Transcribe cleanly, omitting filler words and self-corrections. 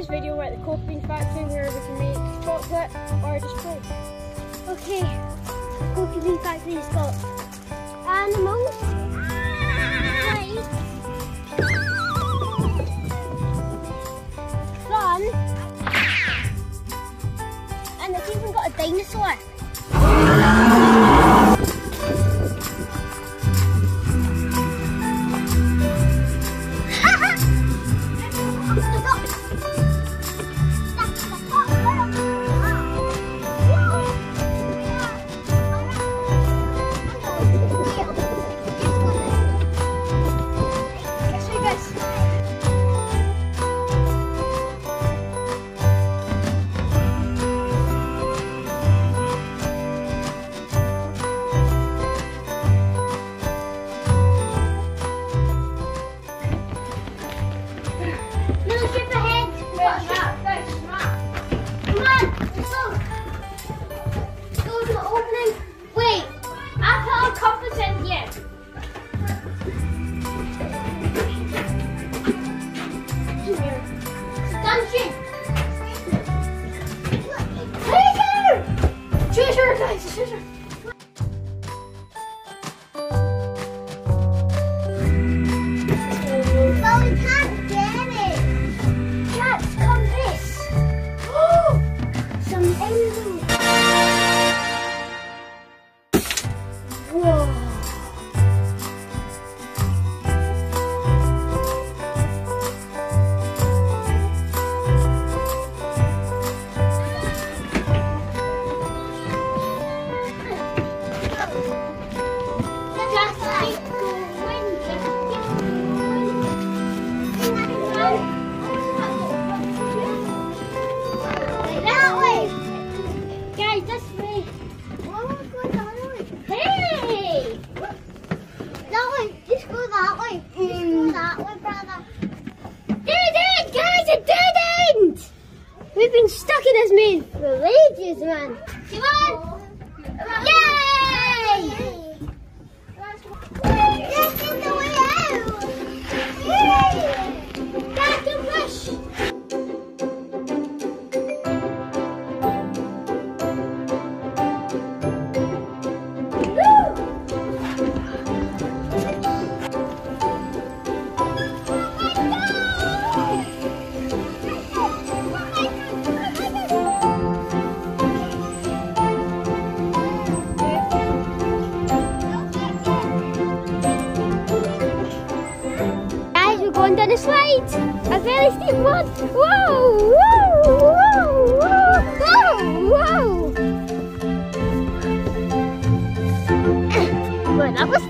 this video we're at the CocoBean factory where we can make chocolate or just bread. Okay, CocoBean factory's got animals, fun, and it's even got a dinosaur. We've been stuck in this maze for ages, man. Come on! Yay! This is the way out! Yay! Back to push! Going down a slide, a very steep one. Whoa, whoa, whoa, whoa, whoa, whoa. Well, that was